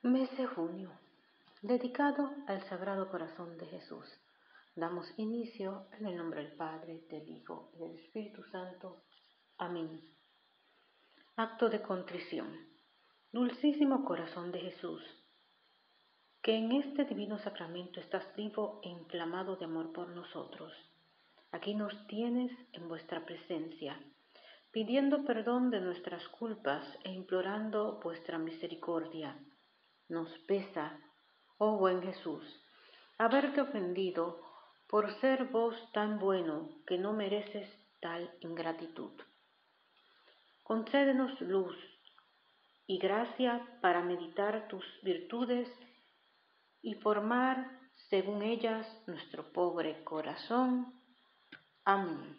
Mes de junio, dedicado al Sagrado Corazón de Jesús. Damos inicio en el nombre del Padre, del Hijo y del Espíritu Santo. Amén. Acto de contrición. Dulcísimo Corazón de Jesús, que en este divino sacramento estás vivo e inflamado de amor por nosotros. Aquí nos tienes en vuestra presencia, pidiendo perdón de nuestras culpas e implorando vuestra misericordia. Nos pesa, oh buen Jesús, haberte ofendido por ser vos tan bueno que no mereces tal ingratitud. Concédenos luz y gracia para meditar tus virtudes y formar según ellas nuestro pobre corazón. Amén.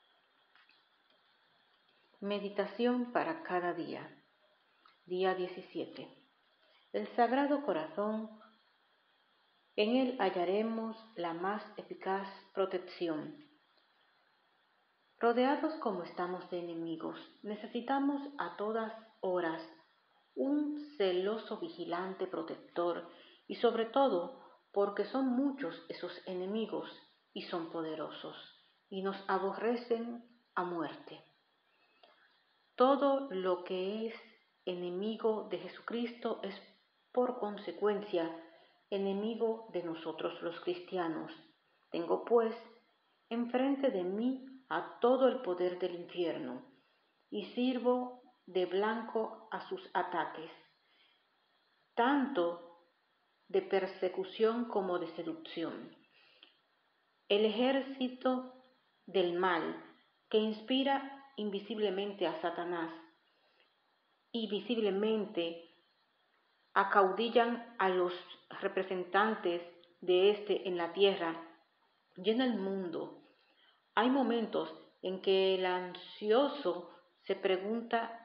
Meditación para cada día. Día 17. El Sagrado Corazón. En él hallaremos la más eficaz protección. Rodeados como estamos de enemigos, necesitamos a todas horas un celoso vigilante protector y sobre todo porque son muchos esos enemigos y son poderosos y nos aborrecen a muerte. Todo lo que es enemigo de Jesucristo es por consecuencia enemigo de nosotros los cristianos. Tengo pues enfrente de mí a todo el poder del infierno y sirvo de blanco a sus ataques, tanto de persecución como de seducción. El ejército del mal que inspira invisiblemente a Satanás y visiblemente acaudillan a los representantes de éste en la tierra y en el mundo. Hay momentos en que el ansioso se pregunta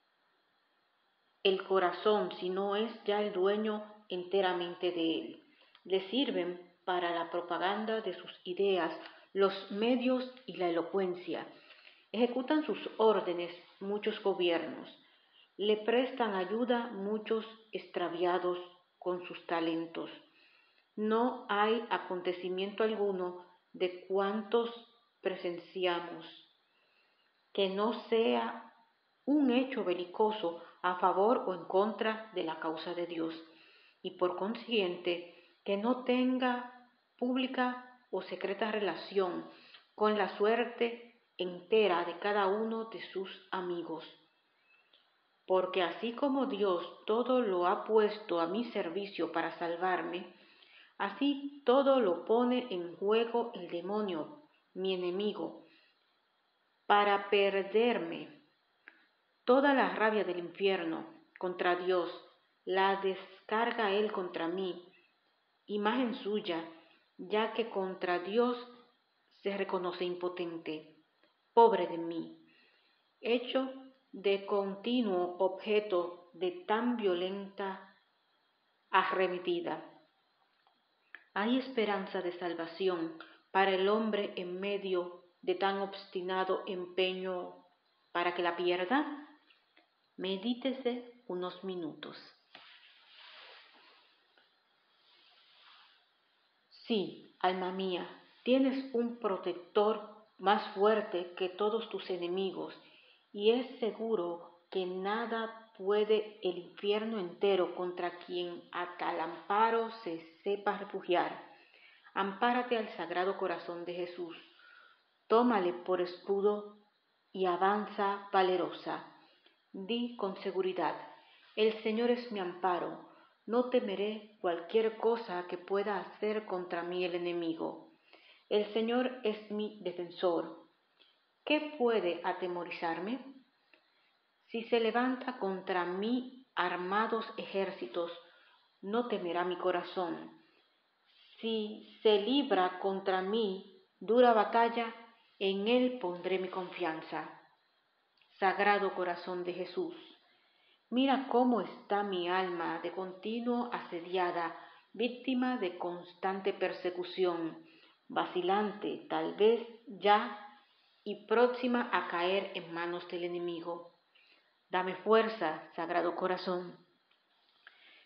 el corazón si no es ya el dueño enteramente de él. Le sirven para la propaganda de sus ideas los medios y la elocuencia. Ejecutan sus órdenes muchos gobiernos. Le prestan ayuda muchos extraviados con sus talentos. No hay acontecimiento alguno de cuantos presenciamos que no sea un hecho belicoso a favor o en contra de la causa de Dios, y por consiguiente que no tenga pública o secreta relación con la suerte entera de cada uno de sus amigos. Porque así como Dios todo lo ha puesto a mi servicio para salvarme, así todo lo pone en juego el demonio, mi enemigo, para perderme. Toda la rabia del infierno contra Dios la descarga él contra mí, imagen suya, ya que contra Dios se reconoce impotente. Pobre de mí, hecho de continuo objeto de tan violenta arremetida. ¿Hay esperanza de salvación para el hombre en medio de tan obstinado empeño para que la pierda? Medítese unos minutos. Sí, alma mía, tienes un protector más fuerte que todos tus enemigos, y es seguro que nada puede el infierno entero contra quien a tal amparo se sepa refugiar. Ampárate al Sagrado Corazón de Jesús, tómale por escudo y avanza valerosa. Di con seguridad: el Señor es mi amparo, no temeré cualquier cosa que pueda hacer contra mí el enemigo. El Señor es mi defensor. ¿Qué puede atemorizarme? Si se levanta contra mí armados ejércitos, no temerá mi corazón. Si se libra contra mí dura batalla, en él pondré mi confianza. Sagrado Corazón de Jesús, mira cómo está mi alma de continuo asediada, víctima de constante persecución, vacilante tal vez ya y próxima a caer en manos del enemigo. Dame fuerza, Sagrado Corazón.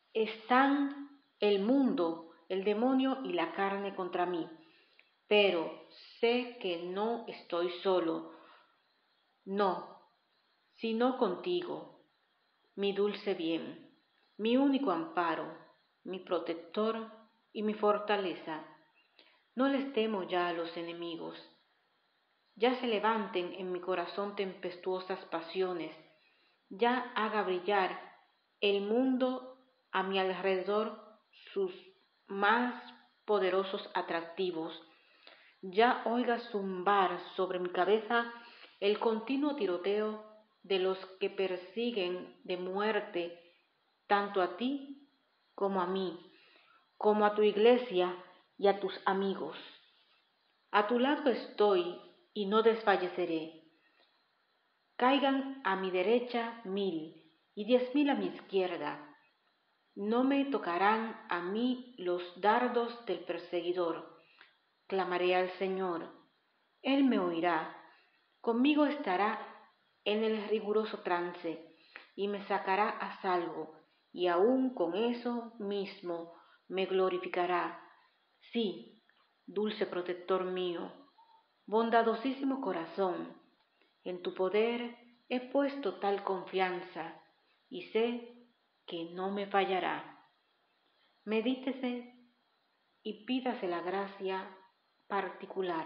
Están el mundo, el demonio y la carne contra mí, pero sé que no estoy solo, no, sino contigo, mi dulce bien, mi único amparo, mi protector y mi fortaleza. No les temo ya a los enemigos, ya se levanten en mi corazón tempestuosas pasiones, ya haga brillar el mundo a mi alrededor sus más poderosos atractivos, ya oiga zumbar sobre mi cabeza el continuo tiroteo de los que persiguen de muerte tanto a ti como a mí, como a tu iglesia y a tus amigos. A tu lado estoy y no desfalleceré. Caigan a mi derecha 1000 y 10.000 a mi izquierda. No me tocarán a mí los dardos del perseguidor. Clamaré al Señor, Él me oirá. Conmigo estará en el riguroso trance y me sacará a salvo, y aun con eso mismo me glorificará. Sí, dulce protector mío, bondadosísimo corazón, en tu poder he puesto tal confianza y sé que no me fallará. Medítese y pídase la gracia particular.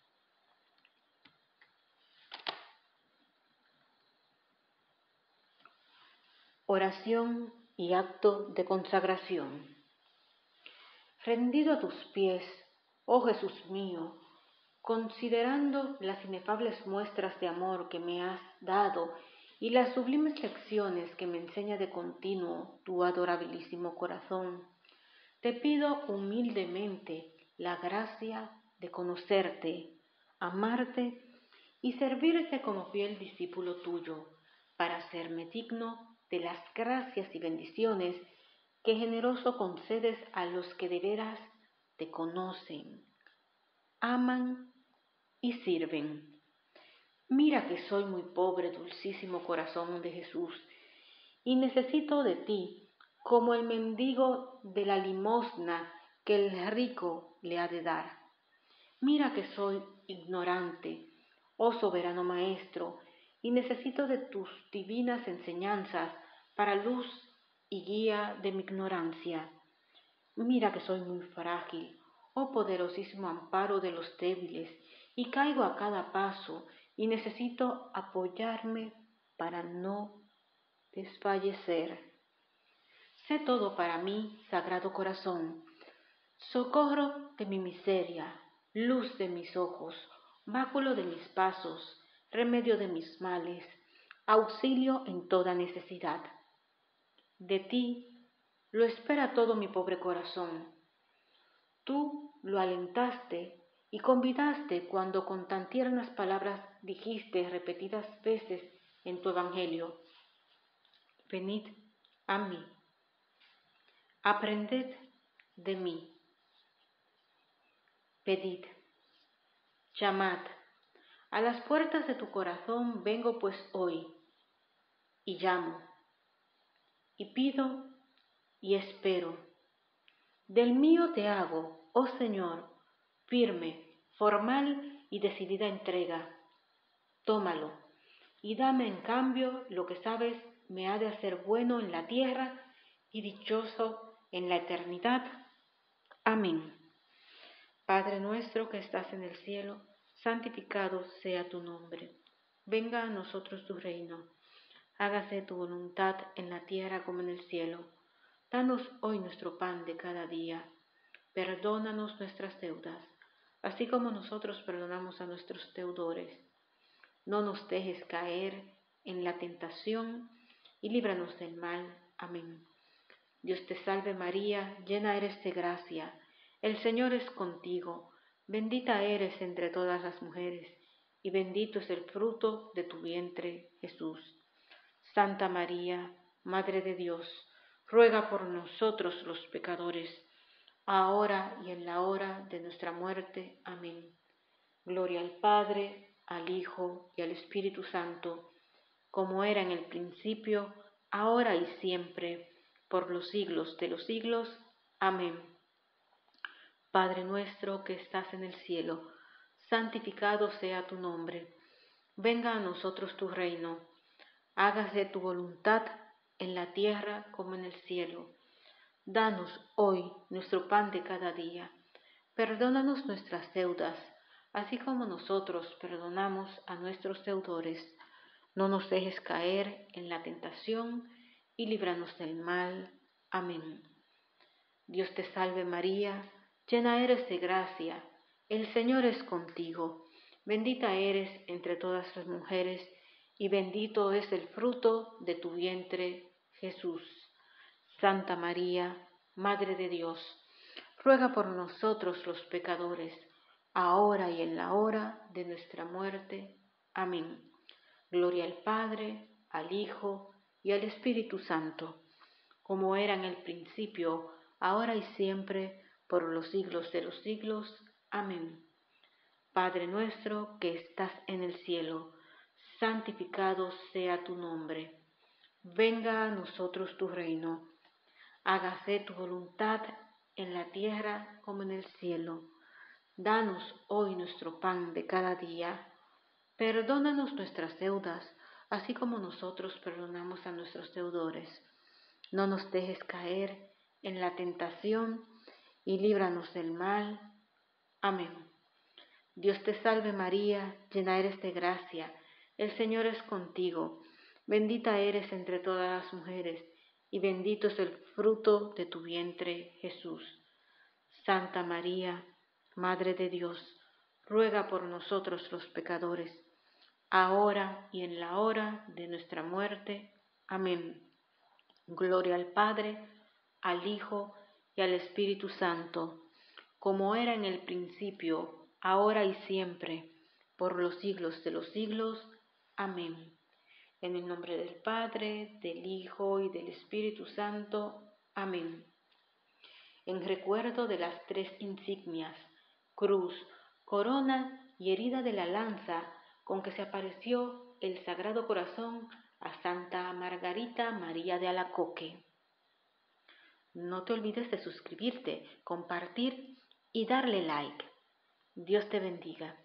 Oración y acto de consagración. Rendido a tus pies, oh Jesús mío, considerando las inefables muestras de amor que me has dado y las sublimes lecciones que me enseña de continuo tu adorabilísimo corazón, te pido humildemente la gracia de conocerte, amarte y servirte como fiel discípulo tuyo, para hacerme digno de las gracias y bendiciones que generoso concedes a los que de veras te conocen, aman y sirven. Mira que soy muy pobre, dulcísimo corazón de Jesús, y necesito de ti, como el mendigo de la limosna que el rico le ha de dar. Mira que soy ignorante, oh soberano Maestro, y necesito de tus divinas enseñanzas para luz y guía de mi ignorancia. Mira que soy muy frágil, oh poderosísimo amparo de los débiles, y caigo a cada paso, y necesito apoyarme para no desfallecer. Sé todo para mí, Sagrado Corazón, socorro de mi miseria, luz de mis ojos, báculo de mis pasos, remedio de mis males, auxilio en toda necesidad. De ti lo espera todo mi pobre corazón. Tú lo alentaste y convidaste cuando con tan tiernas palabras dijiste repetidas veces en tu Evangelio: venid a mí, aprended de mí, pedid, llamad. A las puertas de tu corazón vengo pues hoy, y llamo, y pido, y espero. Del mío te hago, oh Señor, firme, formal y decidida entrega. Tómalo, y dame en cambio lo que sabes me ha de hacer bueno en la tierra y dichoso en la eternidad. Amén. Padre nuestro que estás en el cielo, santificado sea tu nombre. Venga a nosotros tu reino. Hágase tu voluntad en la tierra como en el cielo. Danos hoy nuestro pan de cada día. Perdónanos nuestras deudas, así como nosotros perdonamos a nuestros deudores. No nos dejes caer en la tentación y líbranos del mal. Amén. Dios te salve María, llena eres de gracia. El Señor es contigo. Bendita eres entre todas las mujeres, y bendito es el fruto de tu vientre, Jesús. Santa María, Madre de Dios, ruega por nosotros los pecadores, ahora y en la hora de nuestra muerte. Amén. Gloria al Padre, al Hijo y al Espíritu Santo, como era en el principio, ahora y siempre, por los siglos de los siglos. Amén. Padre nuestro que estás en el cielo, santificado sea tu nombre. Venga a nosotros tu reino. Hágase tu voluntad en la tierra como en el cielo. Danos hoy nuestro pan de cada día. Perdónanos nuestras deudas, así como nosotros perdonamos a nuestros deudores. No nos dejes caer en la tentación y líbranos del mal. Amén. Dios te salve María, llena eres de gracia, el Señor es contigo. Bendita eres entre todas las mujeres, y bendito es el fruto de tu vientre, Jesús. Santa María, Madre de Dios, ruega por nosotros los pecadores, ahora y en la hora de nuestra muerte. Amén. Gloria al Padre, al Hijo y al Espíritu Santo, como era en el principio, ahora y siempre, por los siglos de los siglos. Amén. Padre nuestro que estás en el cielo, santificado sea tu nombre. Venga a nosotros tu reino. Hágase tu voluntad en la tierra como en el cielo. Danos hoy nuestro pan de cada día. Perdónanos nuestras deudas, así como nosotros perdonamos a nuestros deudores. No nos dejes caer en la tentación y líbranos del mal. Amén. Dios te salve María, llena eres de gracia, el Señor es contigo. Bendita eres entre todas las mujeres, y bendito es el fruto de tu vientre, Jesús. Santa María, Madre de Dios, ruega por nosotros los pecadores, ahora y en la hora de nuestra muerte. Amén. Gloria al Padre, al Hijo y al Espíritu Santo, como era en el principio, ahora y siempre, por los siglos de los siglos. Amén. En el nombre del Padre, del Hijo y del Espíritu Santo. Amén. En recuerdo de las tres insignias, cruz, corona y herida de la lanza con que se apareció el Sagrado Corazón a Santa Margarita María de Alacoque. No te olvides de suscribirte, compartir y darle like. Dios te bendiga.